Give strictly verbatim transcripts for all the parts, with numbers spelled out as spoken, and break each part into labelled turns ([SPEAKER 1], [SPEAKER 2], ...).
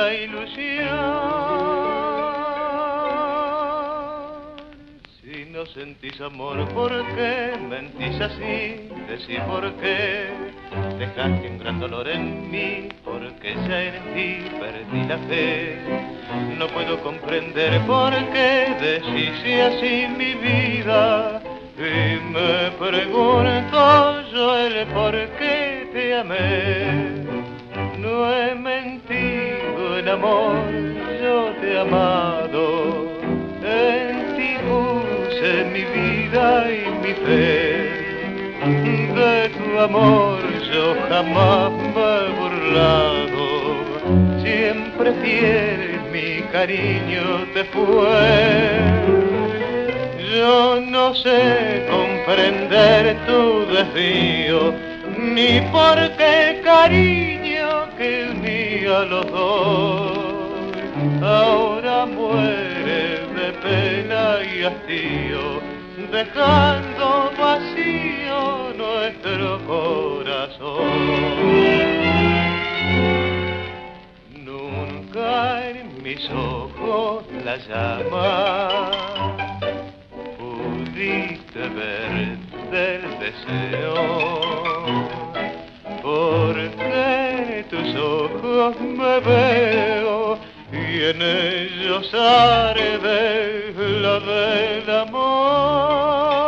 [SPEAKER 1] la ilusión. Si no sentís amor, ¿por qué mentís así? Decí por qué dejaste un gran dolor en mí, porque ya en ti perdí la fe. No puedo comprender por qué decís así mi vida, y me pregunto yo el por qué te amé. No he mentido en amor, yo te he amado, en ti puse mi vida y mi fe. De tu amor yo jamás me he burlado, siempre fiel mi cariño te fue. Yo no sé comprender tu desvío, ni por qué cariño que unía a los dos ahora muere de pena y hastío, dejando vacío nuestro corazón. Nunca en mis ojos la llama pudiste ver del deseo, porque tus ojos me veo y en ellos arde la del amor.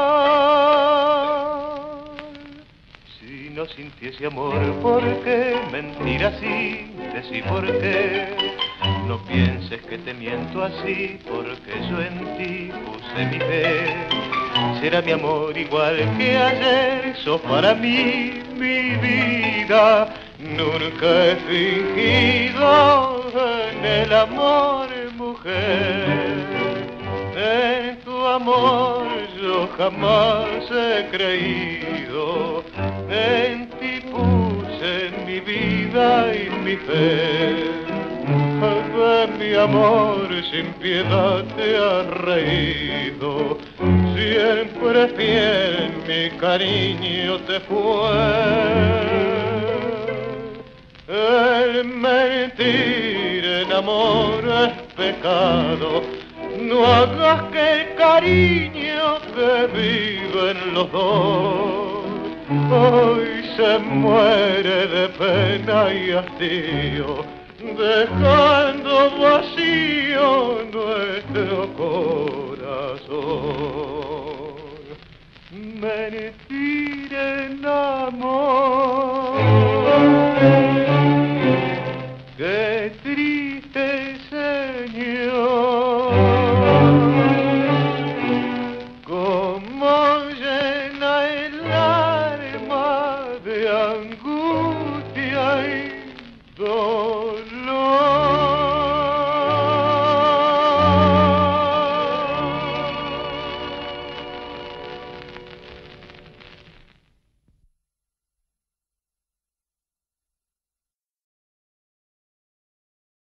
[SPEAKER 1] Si no sintiese amor, ¿por qué mentir así? Decí por qué. No pienses que te miento así, porque yo en ti puse mi fe. Será mi amor igual que ayer, sos para mí mi vida. Nunca he fingido en el amor, mujer. En tu amor yo jamás he creído, en ti puse mi vida y mi fe. De mi amor sin piedad te has reído, siempre fiel mi cariño te fue. El mentir en amor es pecado, no hagas que el cariño que viven los dos hoy se muere de pena y hastío, dejando vacío nuestro corazón. Mentir en amor, qué triste señor.